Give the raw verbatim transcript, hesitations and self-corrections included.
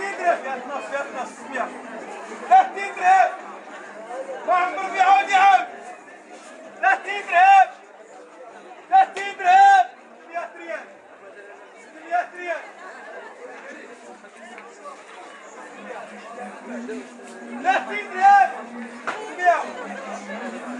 تدرب يا تنص يا تنص يا لا تدرب ما عمره بيعود يعود لا تدرب لا تدرب مية ريال مية ريال لا تدرب مية